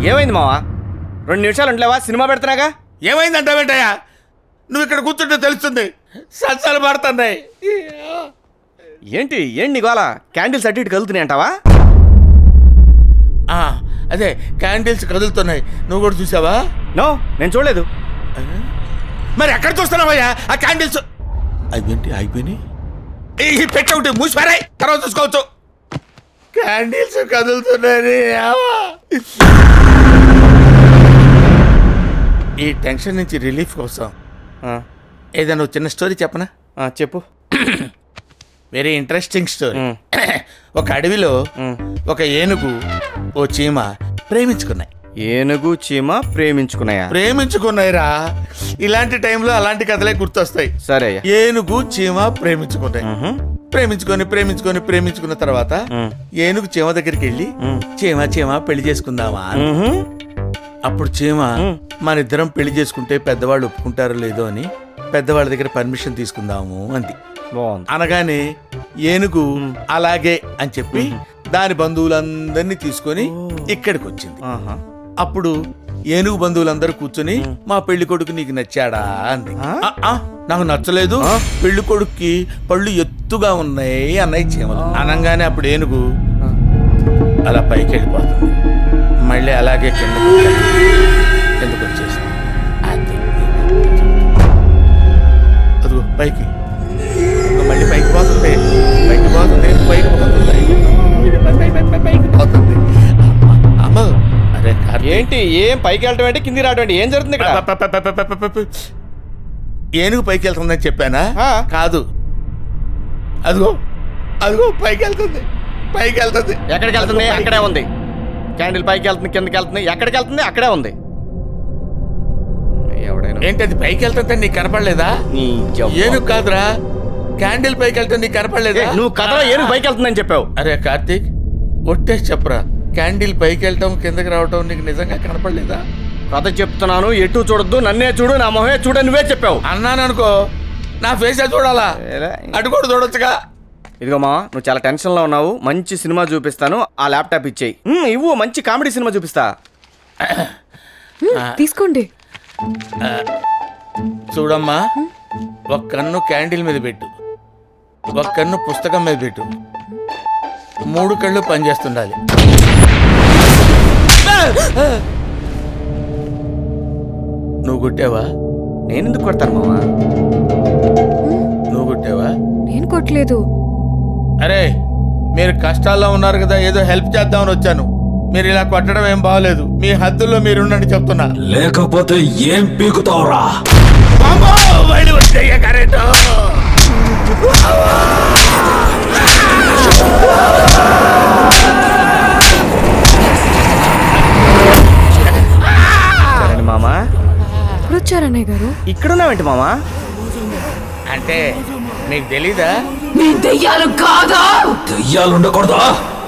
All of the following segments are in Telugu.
ఏమైంది మావా? 2 నిమిషాలు ఉండలేవా? సినిమా పెడుతున్నాగా. ఏమైందంటావేంటయ్యా? నువ్వు ఇక్కడ కూర్చుంటే తెలుస్తుంది. సత్సాలు పడుతున్నాయి. ఏంటి గోళ? క్యాండిల్స్ అటు ఇటు కదులుతున్నాయి అంటావా? అదే క్యాండిల్స్ కదులుతున్నాయి. నువ్వు కూడా చూసావా? నో, నేను చూడలేదు. మరి ఎక్కడ చూస్తున్నావయ్యా? ఆ క్యాండిల్స్ అవేంటి అయిపోయినాయి? పెట్ట ఒకటి మూసిపారాయి, తర్వాత చూసుకోవచ్చు. క్యాండిల్స్ కదులుతున్నాయి. ఈ టెన్షన్ నుంచి రిలీఫ్ కోసం ఏదైనా చిన్న స్టోరీ చెప్పనా? చెప్పు. Very interesting story. ఒక అడవిలో ఒక ఏనుగు ఓ చీమ ప్రేమించుకున్నాయి. ఏనుగు చీమ ప్రేమించుకున్నాయిరా. ఇలాంటి టైంలో అలాంటి కథలే గుర్తొస్తాయి. సరే. ఏనుగు చీమ ప్రేమించుకున్న తర్వాత ఏనుగు చీమ దగ్గరికి వెళ్ళి చీమ పెళ్లి చేసుకుందామా. అప్పుడు చీమ మన ఇద్దరం పెళ్లి చేసుకుంటే పెద్దవాళ్ళు ఒప్పుకుంటారో లేదో అని పెద్దవాళ్ళ దగ్గర పర్మిషన్ తీసుకుందాము అంది. అనగానే ఏనుగు అలాగే అని చెప్పి దాని బంధువులందరినీ తీసుకొని ఇక్కడికి వచ్చింది. అప్పుడు ఏనుగు బంధువులందరూ కూర్చొని మా పెళ్లి కొడుకు నీకు నచ్చాడా అంది. నాకు నచ్చలేదు, పెళ్లి కొడుక్కి పళ్ళు ఎత్తుగా ఉన్నాయి అన్నయ్య చీమలు అనగానే అప్పుడు ఏనుగు అలా పైకి వెళ్ళిపోతుంది. మళ్ళీ అలాగే కిందకు వచ్చేసింది. అదిగో పైకి మళ్ళీ పైకి పోతుంది. అరే ఏంటి? ఏం పైకి వెళ్ళటం ఏంటి, కిందికి రావటం ఏంటి? ఏం జరుగుతుంది ఇక్కడ? ఏనుగు పైకి వెళ్తుందని చెప్పానా? కాదు, అదిగో పైకి వెళ్తుంది. ఎక్కడికి వెళ్తుంది? అక్కడే ఉంది. క్యాండిల్ పైకి వెళ్తుంది, కిందకి వెళ్తుంది. ఎక్కడికి వెళ్తుంది? అక్కడే ఉంది. ఏంటి అది పైకి వెళ్తుంటే నీకు కనపడలేదా? ఏనుగు కాదురా, క్యాండిల్ పైకి వెళ్తే నీకు కనపడలేదా? నువ్వు కథలో ఏనుగు పైకి వెళ్తుందని చెప్పావు. అరే కార్తీక్, ఒట్టేసి చెప్పరా, క్యాండిల్ పైకి వెళ్ళటం కిందకి రావటం నీకు నిజంగా కనపడలేదా? కథ చెప్తున్నాను, ఎటు చూడొద్దు, నన్నే చూడు, నా మొహమే చూడ, నువ్వే చెప్పావు అన్నాను అనుకో. నా ఫేసే చూడాలా? అటు కూడా చూడొచ్చుగా. ఇదిగో మా, నువ్వు చాలా టెన్షన్ లో ఉన్నావు. మంచి సినిమా చూపిస్తాను, ఆ ల్యాప్టాప్ ఇచ్చేయి. ఇవ్వు, మంచి కామెడీ సినిమా చూపిస్తా. తీసుకోండి. చూడమ్మా, ఒక కన్ను క్యాండిల్ మీద పెట్టు, ఒక కన్ను పుస్తకం మీద పెట్టు, 3 కళ్ళు పనిచేస్తుండాలి. నువ్వు కొట్టావా? నేను ఎందుకు కొడతాను మావా? నువ్వు కొట్టావా? నేను కొట్టలేదు. అరే, మీరు కష్టాల్లో ఉన్నారు కదా, ఏదో హెల్ప్ చేద్దామని వచ్చాను. మీరు ఇలా కొట్టడం ఏం బాగలేదు. మీ హద్దుల్లో మీరు ఉండండి చెప్తున్నా. లేకపోతే ఏం పీకుతావురా? మామా ఇప్పుడు వచ్చారన్నయ్య గారు. ఇక్కడున్నావేంటి మామా? అంటే నీకు తెలీదా? దెయ్యాలు కాదా? దెయ్యాలు ఉండకూడదా?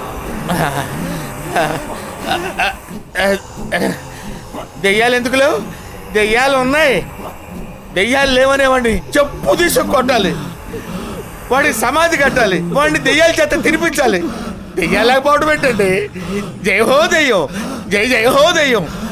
దెయ్యాలు ఎందుకు లేవు? దెయ్యాలు ఉన్నాయి. దెయ్యాలు లేవనేవాడిని చెప్పు తీసుకు కొట్టాలి, వాడికి సమాధి కట్టాలి, వాడిని దెయ్యాల చేత తినిపించాలి. దెయ్యాలకు పాటు పెట్టండి. జై హో దెయ్యం, జై హో దెయ్యం.